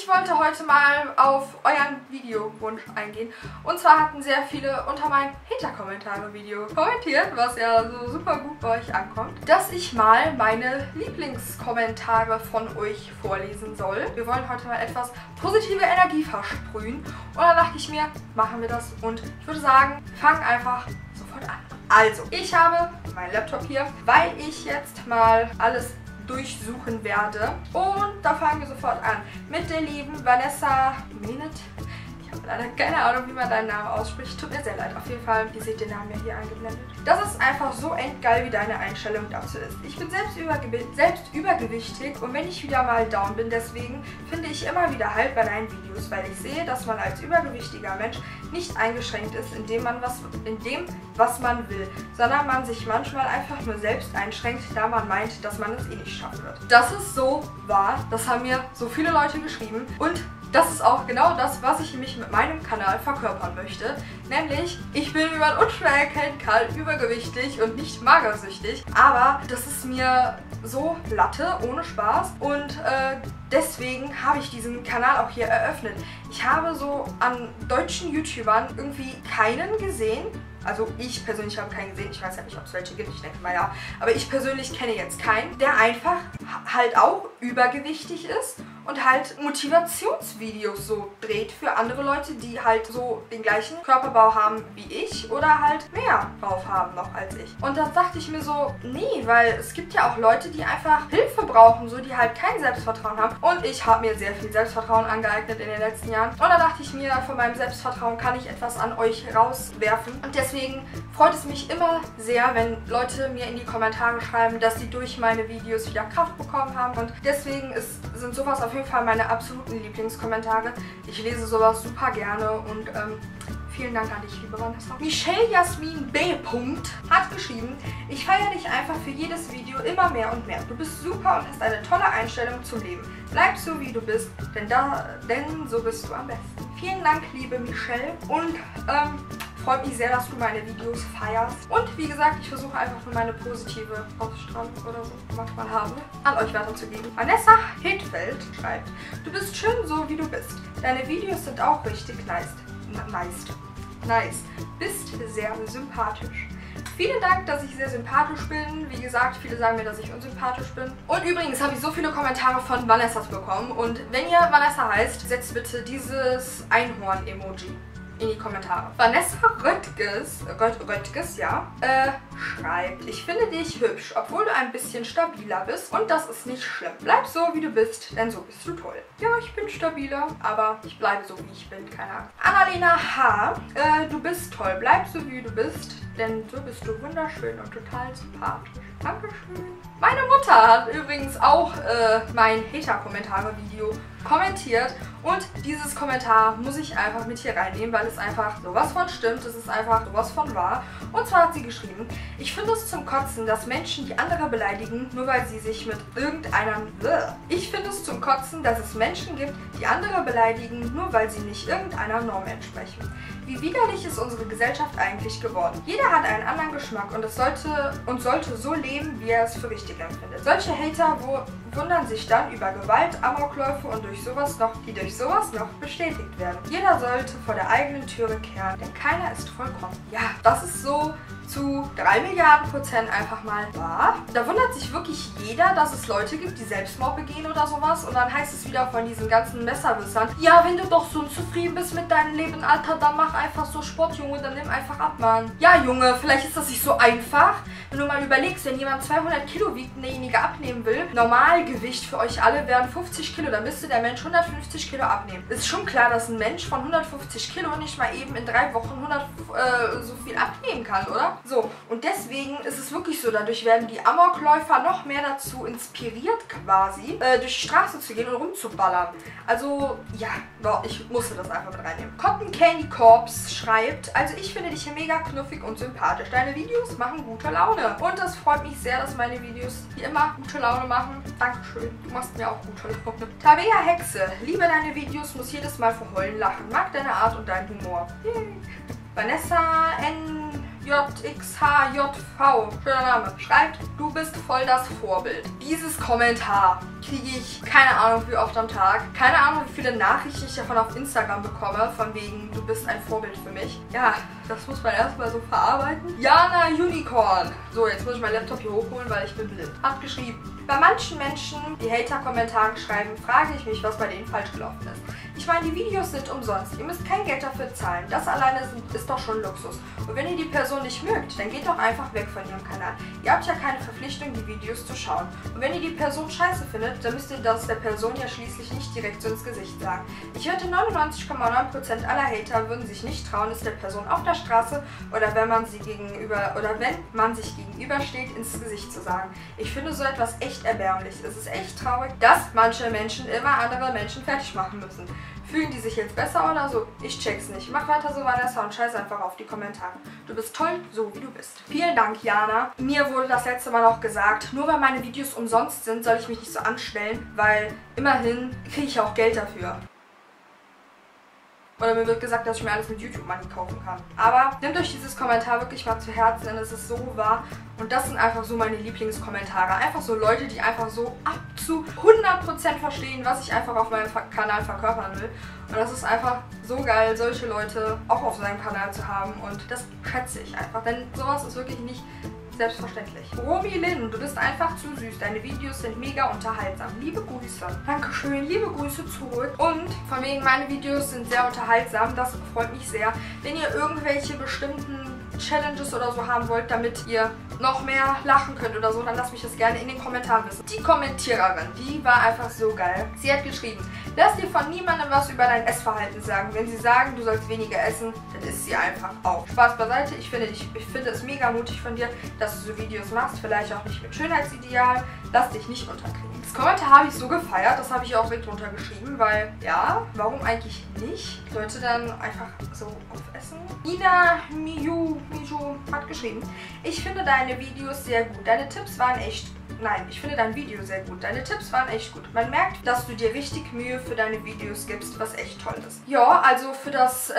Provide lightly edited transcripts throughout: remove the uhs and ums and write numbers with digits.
wollte heute mal auf euren Videowunsch eingehen. Und zwar hatten sehr viele unter meinem Hater-Kommentare-Video kommentiert, was ja so super gut bei euch ankommt, dass ich mal meine Lieblingskommentare von euch vorlesen soll. Wir wollen heute mal etwas positive Energie versprühen. Und dann dachte ich mir, machen wir das. Und ich würde sagen, fangen einfach sofort an. Also, ich habe meinen Laptop hier, weil ich jetzt mal alles durchsuchen werde. Und da fangen wir sofort an mit der lieben Vanessa Menet. Ich habe leider keine Ahnung, wie man deinen Namen ausspricht. Tut mir sehr leid. Auf jeden Fall, ihr seht den Namen ja hier eingeblendet. Das ist einfach so endgeil, wie deine Einstellung dazu ist. Ich bin selbst übergewichtig und wenn ich wieder mal down bin, deswegen finde ich immer wieder Halt bei deinen Videos, weil ich sehe, dass man als übergewichtiger Mensch nicht eingeschränkt ist in dem, was man will, sondern man sich manchmal einfach nur selbst einschränkt, da man meint, dass man es eh nicht schaffen wird. Das ist so wahr. Das haben mir so viele Leute geschrieben und das ist auch genau das, was ich nämlich mit meinem Kanal verkörpern möchte. Nämlich, ich bin, wie man unschwer erkennen kann, übergewichtig und nicht magersüchtig. Aber das ist mir so Latte, ohne Spaß. Und deswegen habe ich diesen Kanal auch hier eröffnet. Ich habe so an deutschen YouTubern irgendwie keinen gesehen. Also ich persönlich habe keinen gesehen, ich weiß ja nicht, ob es welche gibt, ich denke mal ja. Aber ich persönlich kenne jetzt keinen, der einfach halt auch übergewichtig ist und halt Motivationsvideos so dreht für andere Leute, die halt so den gleichen Körperbau haben wie ich oder halt mehr drauf haben noch als ich. Und da dachte ich mir so, nee, weil es gibt ja auch Leute, die einfach Hilfe brauchen, so die halt kein Selbstvertrauen haben. Und ich habe mir sehr viel Selbstvertrauen angeeignet in den letzten Jahren. Und da dachte ich mir, von meinem Selbstvertrauen kann ich etwas an euch rauswerfen. Und deswegen freut es mich immer sehr, wenn Leute mir in die Kommentare schreiben, dass sie durch meine Videos wieder Kraft bekommen haben. Und deswegen sind sowas auf jeden Fall meine absoluten Lieblingskommentare. Ich lese sowas super gerne und vielen Dank an dich, liebe Vanessa. Michelle Jasmin B. hat geschrieben, ich feiere dich einfach für jedes Video immer mehr und mehr. Du bist super und hast eine tolle Einstellung zum Leben. Bleib so, wie du bist, denn so bist du am besten. Vielen Dank, liebe Michelle. Und freut mich sehr, dass du meine Videos feierst. Und wie gesagt, ich versuche einfach nur meine positive Ausstrahlung oder so manchmal habe, an euch weiterzugeben. Vanessa Hedfeld schreibt, du bist schön so, wie du bist. Deine Videos sind auch richtig nice. Bist sehr sympathisch. Vielen Dank, dass ich sehr sympathisch bin. Wie gesagt, viele sagen mir, dass ich unsympathisch bin. Und übrigens habe ich so viele Kommentare von Vanessas bekommen. Und wenn ihr Vanessa heißt, setzt bitte dieses Einhorn-Emoji in die Kommentare. Vanessa Röttges, ja, schreibt, ich finde dich hübsch, obwohl du ein bisschen stabiler bist und das ist nicht schlimm. Bleib so, wie du bist, denn so bist du toll. Ja, ich bin stabiler, aber ich bleibe so, wie ich bin, keine Ahnung. Annalena H., du bist toll, bleib so, wie du bist, denn so bist du wunderschön und total sympathisch. Dankeschön. Meine Mutter hat übrigens auch mein Hater-Kommentare-Video kommentiert und dieses Kommentar muss ich einfach mit hier reinnehmen, weil es einfach sowas von stimmt, es ist einfach sowas von wahr. Und zwar hat sie geschrieben, ich finde es zum Kotzen, dass Menschen die andere beleidigen, nur weil sie sich mit irgendeinem... Ich finde es zum Kotzen, dass es Menschen gibt, die andere beleidigen, nur weil sie nicht irgendeiner Norm entsprechen. Wie widerlich ist unsere Gesellschaft eigentlich geworden? Jeder hat einen anderen Geschmack und sollte so leben, wie er es für richtig empfindet. Solche Hater wundern sich dann über Gewalt, Amokläufe und die durch sowas noch bestätigt werden. Jeder sollte vor der eigenen Türe kehren, denn keiner ist vollkommen. Ja, das ist so zu 3 Milliarden% einfach mal wahr. Da wundert sich wirklich jeder, dass es Leute gibt, die Selbstmord begehen oder sowas. Und dann heißt es wieder von diesen ganzen Messerwissern, ja, wenn du doch so unzufrieden bist mit deinem Leben, Alter, dann mach einfach so Sport, Junge, dann nimm einfach ab, Mann. Ja, Junge, vielleicht ist das nicht so einfach. Wenn du mal überlegst, wenn jemand 200 Kilo wiegt und derjenige abnehmen will, Normalgewicht für euch alle wären 50 Kilo, dann müsste der Mensch 150 Kilo abnehmen. Ist schon klar, dass ein Mensch von 150 Kilo nicht mal eben in 3 Wochen so viel abnehmen kann, oder? So, und deswegen ist es wirklich so, dadurch werden die Amokläufer noch mehr dazu inspiriert quasi, durch die Straße zu gehen und rumzuballern. Also, ja, doch, ich musste das einfach mit reinnehmen. Cotton Candy Corps schreibt, also ich finde dich hier mega knuffig und sympathisch. Deine Videos machen gute Laune. Und das freut mich sehr, dass meine Videos hier immer gute Laune machen. Dankeschön, du machst mir auch gute Laune. Tabea Hexe, liebe deine Videos, muss jedes Mal vor Heulen lachen. Mag deine Art und deinen Humor. Yay. Vanessa N. JXHJV, schöner Name, schreibt, du bist voll das Vorbild. Dieses Kommentar kriege ich keine Ahnung wie oft am Tag. Keine Ahnung, wie viele Nachrichten ich davon auf Instagram bekomme, von wegen, du bist ein Vorbild für mich. Ja, das muss man erstmal so verarbeiten. Jana Unicorn. So, jetzt muss ich meinen Laptop hier hochholen, weil ich bin blind. Hat geschrieben, bei manchen Menschen, die Hater-Kommentare schreiben, frage ich mich, was bei denen falsch gelaufen ist. Ich meine, die Videos sind umsonst. Ihr müsst kein Geld dafür zahlen. Das alleine ist doch schon Luxus. Und wenn ihr die Person nicht mögt, dann geht doch einfach weg von ihrem Kanal. Ihr habt ja keine Verpflichtung, die Videos zu schauen. Und wenn ihr die Person scheiße findet, dann müsst ihr das der Person ja schließlich nicht direkt so ins Gesicht sagen. Ich wette, 99,9% aller Hater würden sich nicht trauen, es der Person auf der Straße oder wenn man sich gegenübersteht, ins Gesicht zu sagen. Ich finde so etwas echt erbärmlich. Es ist echt traurig, dass manche Menschen immer andere Menschen fertig machen müssen. Fühlen die sich jetzt besser oder so? Ich check's nicht. Mach weiter so, Vanessa, und scheiß einfach auf die Kommentare. Du bist toll, so wie du bist. Vielen Dank, Jana. Mir wurde das letzte Mal noch gesagt, nur weil meine Videos umsonst sind, soll ich mich nicht so anstellen, weil immerhin kriege ich auch Geld dafür. Oder mir wird gesagt, dass ich mir alles mit YouTube Money kaufen kann. Aber nehmt euch dieses Kommentar wirklich mal zu Herzen, denn es ist so wahr. Und das sind einfach so meine Lieblingskommentare. Einfach so Leute, die einfach so ab zu 100% verstehen, was ich einfach auf meinem Kanal verkörpern will. Und das ist einfach so geil, solche Leute auch auf seinem Kanal zu haben. Und das schätze ich einfach, denn sowas ist wirklich nicht selbstverständlich. Romy Lynn, du bist einfach zu süß. Deine Videos sind mega unterhaltsam. Liebe Grüße. Dankeschön, liebe Grüße zurück. Und von wegen, meine Videos sind sehr unterhaltsam. Das freut mich sehr. Wenn ihr irgendwelche bestimmten Challenges oder so haben wollt, damit ihr noch mehr lachen könnt oder so, dann lasst mich das gerne in den Kommentaren wissen. Die Kommentiererin, die war einfach so geil. Sie hat geschrieben, lass dir von niemandem was über dein Essverhalten sagen. Wenn sie sagen, du sollst weniger essen, dann isst sie einfach auch. Spaß beiseite, ich finde es mega mutig von dir, dass du so Videos machst, vielleicht auch nicht mit Schönheitsideal. Lass dich nicht unterkriegen. Das Kommentar habe ich so gefeiert, das habe ich auch mit drunter geschrieben, weil, ja, warum eigentlich nicht? Leute dann einfach so aufessen. Nina Miju hat geschrieben, ich finde deine Videos sehr gut. Deine Tipps waren echt... Nein, ich finde dein Video sehr gut. Deine Tipps waren echt gut. Man merkt, dass du dir richtig Mühe für deine Videos gibst, was echt toll ist. Ja, also für das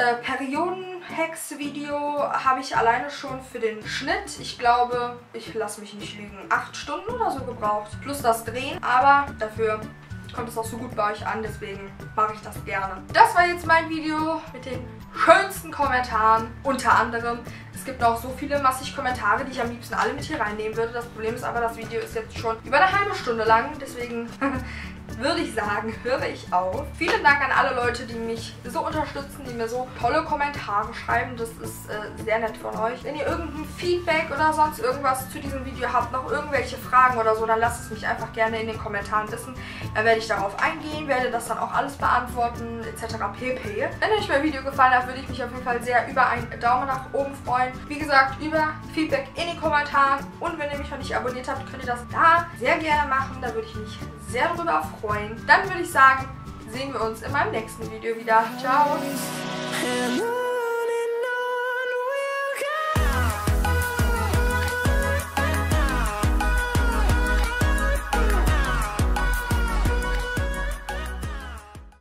Periodenhex-Video habe ich alleine schon für den Schnitt, ich glaube, ich lasse mich nicht lügen, 8 Stunden oder so gebraucht. Plus das Drehen, aber dafür kommt es auch so gut bei euch an, deswegen mache ich das gerne. Das war jetzt mein Video mit den schönsten Kommentaren, unter anderem. Es gibt noch so viele massig Kommentare, die ich am liebsten alle mit hier reinnehmen würde. Das Problem ist aber, das Video ist jetzt schon über eine halbe Stunde lang, deswegen würde ich sagen, höre ich auf. Vielen Dank an alle Leute, die mich so unterstützen, die mir so tolle Kommentare schreiben. Das ist sehr nett von euch. Wenn ihr irgendein Feedback oder sonst irgendwas zu diesem Video habt, noch irgendwelche Fragen oder so, dann lasst es mich einfach gerne in den Kommentaren wissen. Dann werde ich darauf eingehen, werde das dann auch alles beantworten, etc. pp. Wenn euch mein Video gefallen hat, würde ich mich auf jeden Fall sehr über einen Daumen nach oben freuen. Wie gesagt, über Feedback in den Kommentaren. Und wenn ihr mich noch nicht abonniert habt, könnt ihr das da sehr gerne machen. Da würde ich mich sehr darüber freuen. Dann würde ich sagen, sehen wir uns in meinem nächsten Video wieder. Ciao!